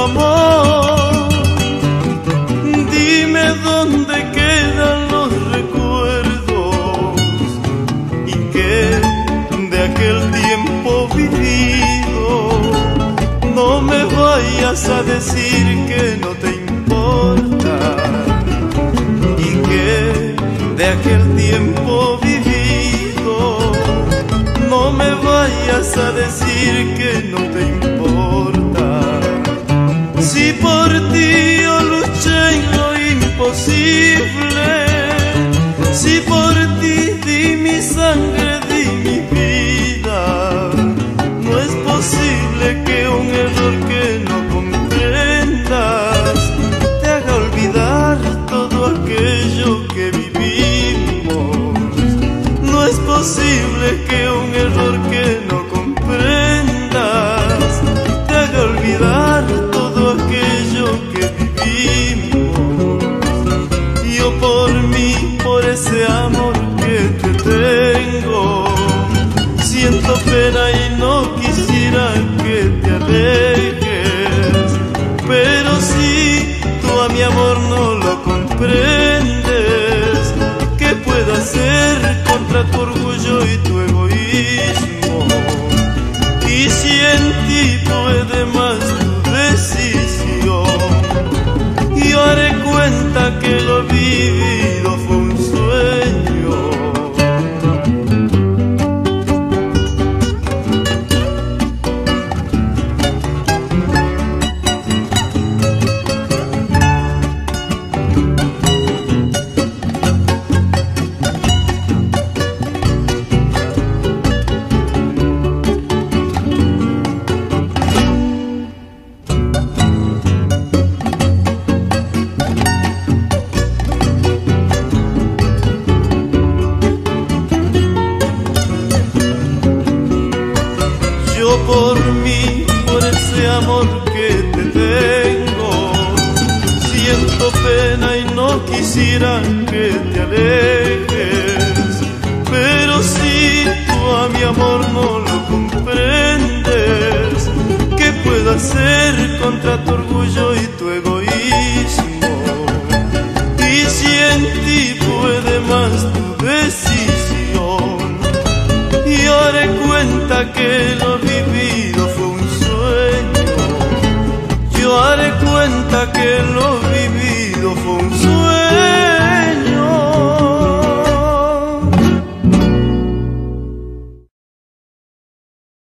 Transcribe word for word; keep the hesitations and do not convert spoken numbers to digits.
amor. Dime dónde quedan los recuerdos y qué de aquel tiempo vivido. No me vayas a decir que no te importa y que de aquel tiempo vivido. No me vayas a decir que no te importa. Si por ti yo luché en lo imposible, si por ti di mi sangre, di mi vida, no es posible que un error que no comprendas te haga olvidar todo aquello que vivimos. No es posible que un error que no comprendas te haga olvidar todo aquello que vivimos. Yo por mí, por ese amor que te tengo, siento pena y no quisiera que te alejes. Pero si tú a mi amor no lo comprendes, ¿qué puedo hacer contra tu orgullo y tu egoísmo? Y si en ti puede más tu decisión, yo haré cuenta que lo vivido fue un sueño. Yo por mí, por ese amor que te tengo, siento pena y no quisiera que te alejes. Pero si tú a mi amor no lo comprendes, ¿qué puedo hacer contra tu orgullo y tu egoísmo? Y si en ti puede más tu decisión, yo haré cuenta que lo vivido fue un sueño. Yo haré cuenta que lo